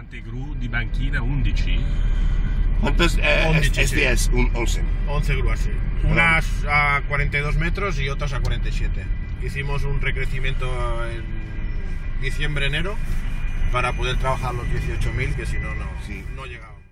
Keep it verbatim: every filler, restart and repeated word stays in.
Tante gru di banchina undici? ¿Cuántos? Eh, ondici, este sí. es un once. once grúas, sí. Unas a cuarenta y dos metros y otras a cuarenta y siete. Hicimos un recrecimiento en diciembre-enero para poder trabajar los dieciocho mil, que si no, no, Sí. no llegábamos.